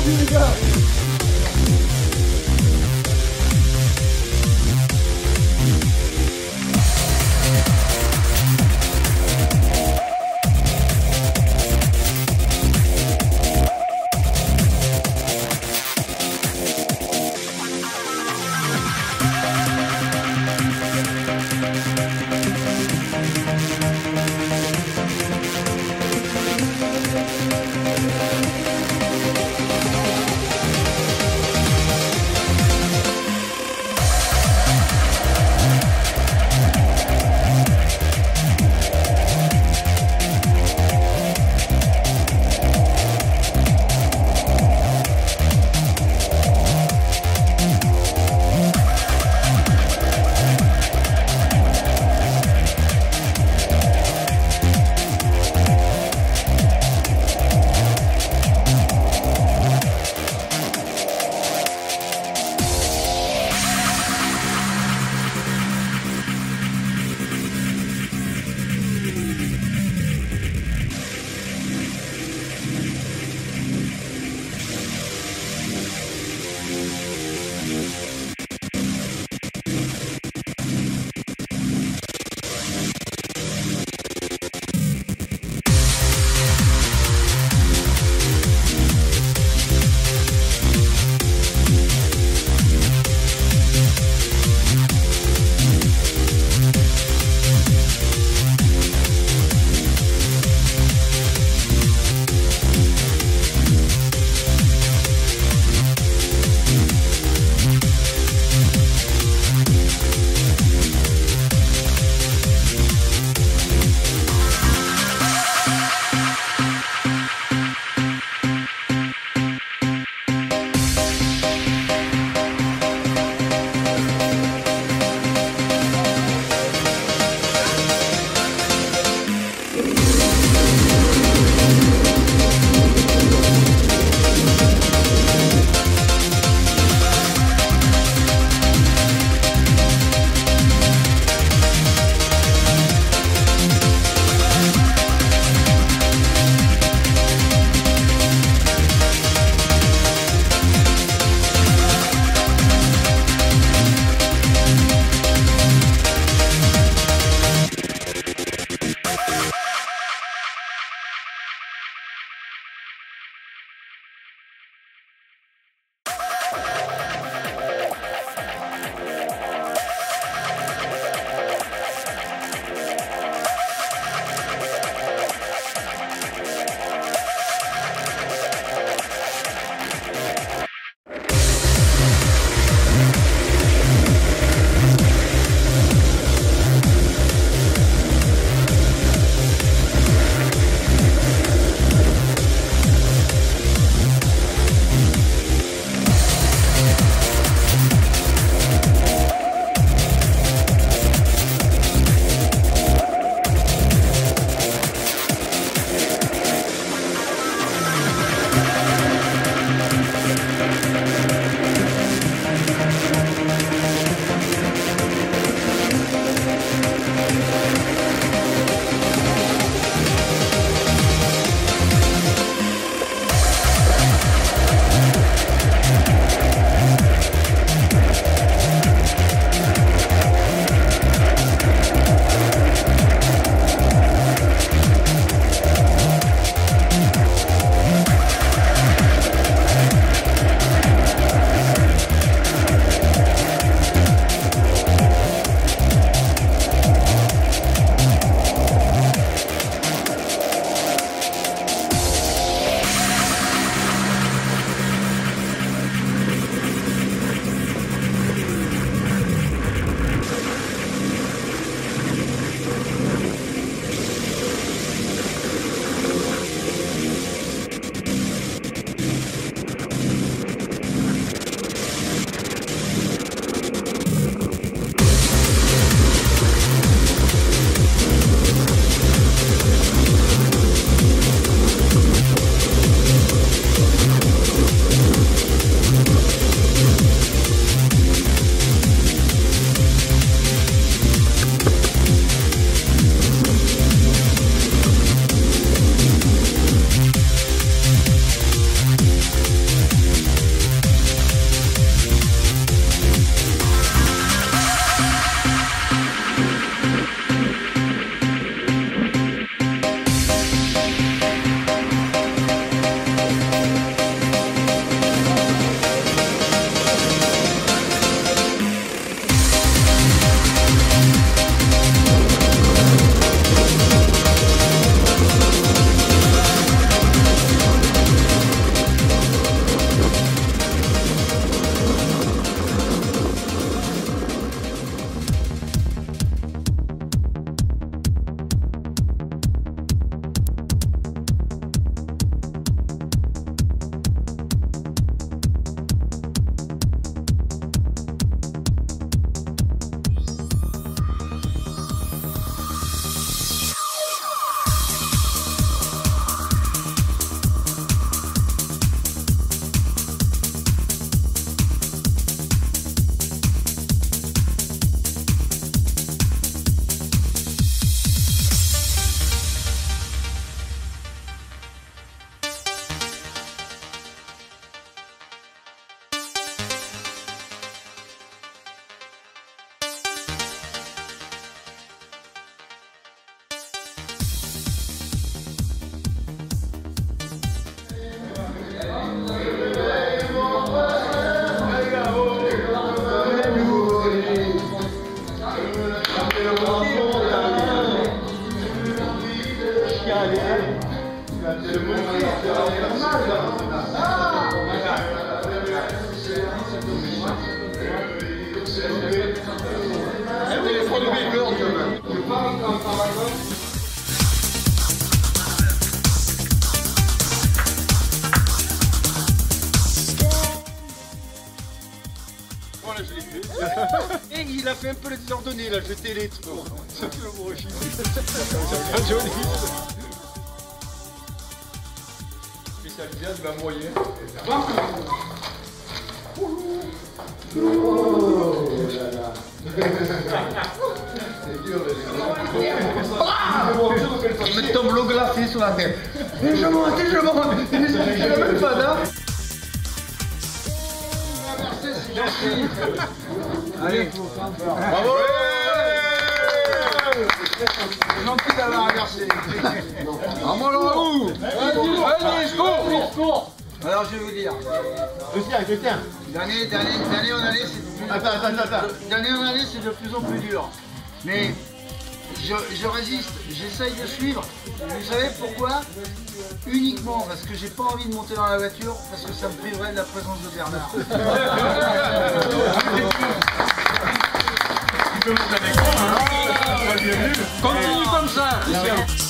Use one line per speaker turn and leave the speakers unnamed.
les gars. je l'ai fait. Et il a fait un peu le désordonné, il a jeté les trous. C'est le gros chien. C'est pas joli. Spécialisé de la moyenne.
Il me tombe l'eau glacée sur la tête. Je monte. Je ne même pas là. Allez,
bravo.
C'est gentil d'avoir inversé.
Ah, moi, là, où?
Allez, secours. Alors je vais vous dire.
Je tiens.
D'année en année, c'est
Attends.
d'année en année, c'est de plus en plus dur. Mais je résiste, j'essaye de suivre. Vous savez pourquoi? Uniquement parce que j'ai pas envie de monter dans la voiture, parce que ça me priverait de la présence de Bernard.
Continue comme ça.